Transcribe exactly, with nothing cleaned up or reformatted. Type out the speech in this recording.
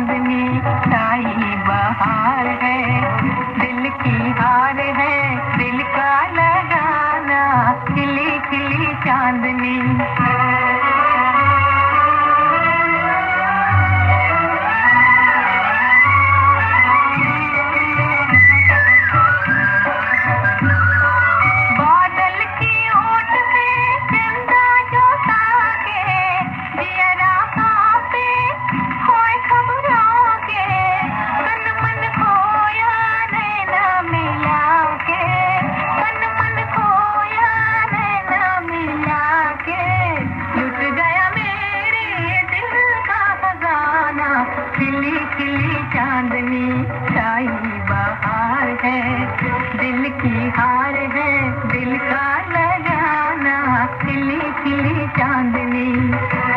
चांदनी साई बहार है, दिल की हार है, दिल का लगाना खिली खिली चांदनी। खिली खिली चांदनी साई बहार है, दिल की हार है, दिल का लगाना खिली खिली चांदनी।